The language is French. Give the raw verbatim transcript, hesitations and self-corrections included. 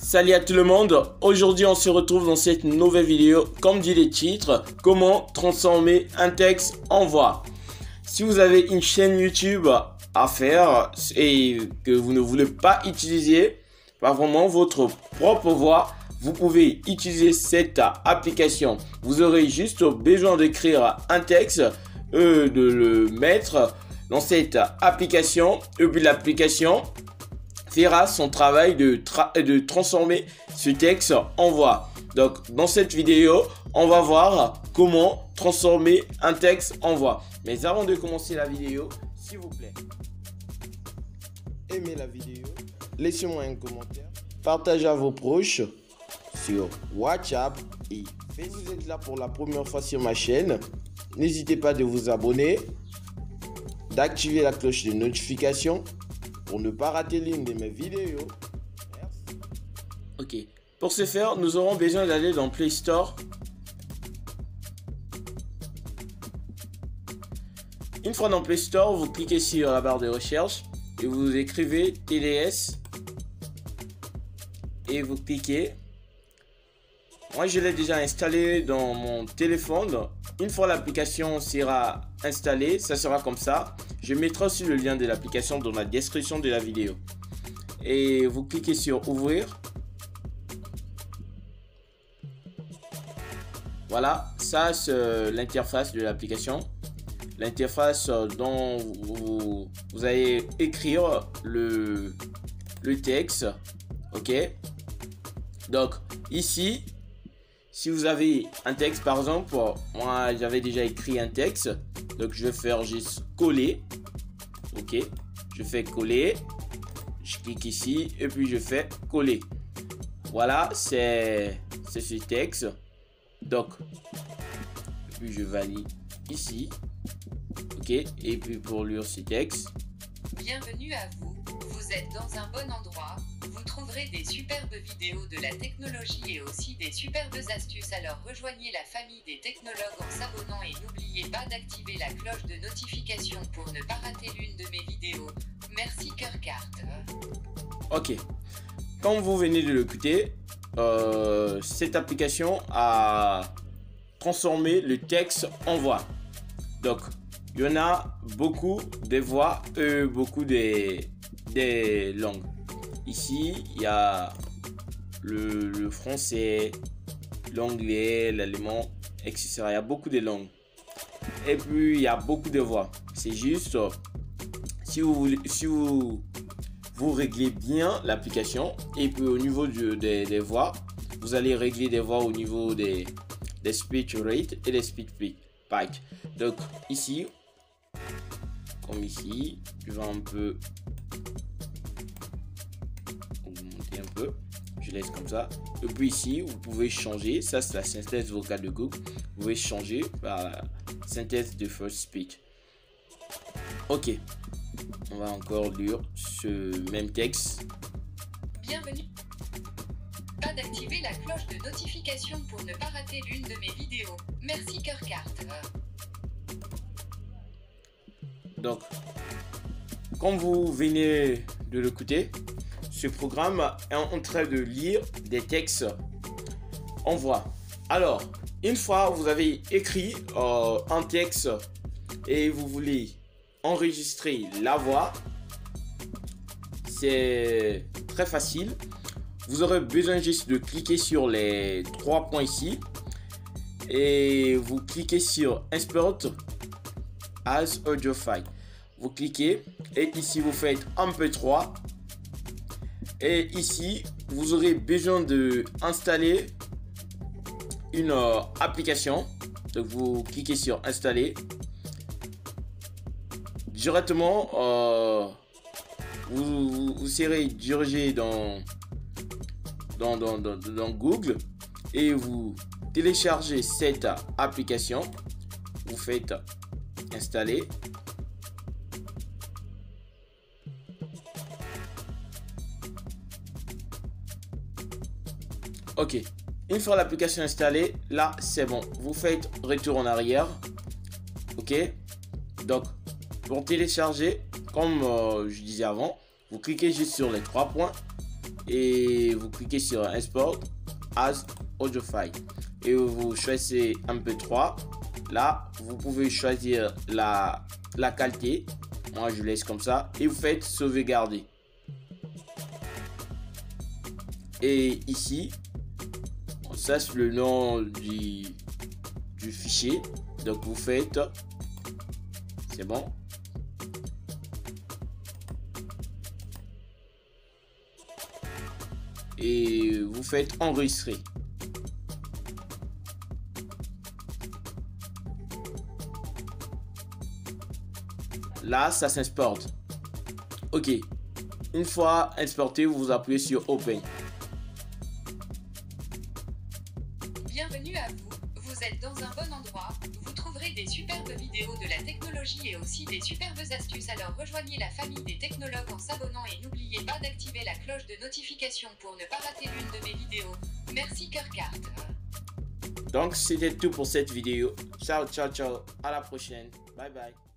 Salut à tout le monde, aujourd'hui on se retrouve dans cette nouvelle vidéo, comme dit le titre, comment transformer un texte en voix. Si vous avez une chaîne YouTube à faire et que vous ne voulez pas utiliser pas vraiment votre propre voix, vous pouvez utiliser cette application. Vous aurez juste besoin d'écrire un texte, euh, de le mettre dans cette application et puis l'application fera son travail de, tra de transformer ce texte en voix. Donc dans cette vidéo, on va voir comment transformer un texte en voix. Mais avant de commencer la vidéo, s'il vous plaît, aimez la vidéo, laissez-moi un commentaire, partagez à vos proches sur WhatsApp et si vous êtes là pour la première fois sur ma chaîne, n'hésitez pas de vous abonner, d'activer la cloche de notification pour ne pas rater l'une de mes vidéos. Merci. Ok. Pour ce faire, nous aurons besoin d'aller dans Play Store. Une fois dans Play Store, vous cliquez sur la barre de recherche et vous écrivez T D S et vous cliquez. Moi, je l'ai déjà installé dans mon téléphone. Une fois l'application sera installée, ça sera comme ça. Je mettrai aussi le lien de l'application dans la description de la vidéo. Et vous cliquez sur ouvrir. Voilà, ça c'est l'interface de l'application. L'interface dont vous, vous allez écrire le, le texte. Ok. Donc ici, si vous avez un texte par exemple, moi j'avais déjà écrit un texte. Donc je vais faire juste coller. Ok, je fais coller, je clique ici et puis je fais coller. Voilà, c'est ce texte. Donc, et puis je valide ici. Ok, et puis pour lire ce texte. Bienvenue à vous, vous êtes dans un bon endroit. Vous trouverez des superbes vidéos de la technologie et aussi des superbes astuces. Alors rejoignez la famille des technologues en s'abonnant et n'oubliez pas d'activer la cloche de notification pour ne pas rater l'une de mes vidéos. Merci Kirkart. Ok, comme vous venez de l'écouter, euh, cette application a transformé le texte en voix. Donc, il y en a beaucoup de voix et beaucoup de, de langues. Ici, il y a le, le français, l'anglais, l'allemand, et cetera. Il y a beaucoup de langues. Et puis, il y a beaucoup de voix. C'est juste, si vous, voulez, si vous, vous réglez bien l'application, et puis au niveau du, des, des voix, vous allez régler des voix au niveau des, des speech rate et des speech pack. Donc, ici, comme ici, je vais un peu augmenter un peu, je laisse comme ça. Et puis ici, vous pouvez changer, ça c'est la synthèse vocale de Google, vous pouvez changer par la synthèse de first speech. Ok, on va encore lire ce même texte. Bienvenue. Pas d'activer la cloche de notification pour ne pas rater l'une de mes vidéos. Merci Kirkart. Donc, comme vous venez de l'écouter, ce programme est en train de lire des textes en voix. Alors, une fois vous avez écrit euh, un texte et vous voulez enregistrer la voix, c'est très facile. Vous aurez besoin juste de cliquer sur les trois points ici et vous cliquez sur Export as audio file. Vous cliquez et ici vous faites M P trois et ici vous aurez besoin de installer une euh, application. Donc vous cliquez sur installer directement. Euh, vous, vous, vous serez dirigé dans dans, dans, dans dans Google et vous téléchargez cette application. Vous faites installer. Ok, une fois l'application installée, là c'est bon. Vous faites retour en arrière. Ok, donc pour télécharger, comme euh, je disais avant, vous cliquez juste sur les trois points et vous cliquez sur Export as audio file et vous choisissez M P trois. Là, vous pouvez choisir la, la qualité. Moi, je laisse comme ça et vous faites sauvegarder. Et ici, ça c'est le nom du, du fichier. Donc vous faites, c'est bon. Et vous faites enregistrer. Là, ça s'exporte. Ok. Une fois exporté, vous appuyez sur Open. Bienvenue à vous. Vous êtes dans un bon endroit. Vous trouverez des superbes vidéos de la technologie et aussi des superbes astuces. Alors rejoignez la famille des technologues en s'abonnant et n'oubliez pas d'activer la cloche de notification pour ne pas rater l'une de mes vidéos. Merci Kirkart. Donc c'était tout pour cette vidéo. Ciao, ciao, ciao. À la prochaine. Bye bye.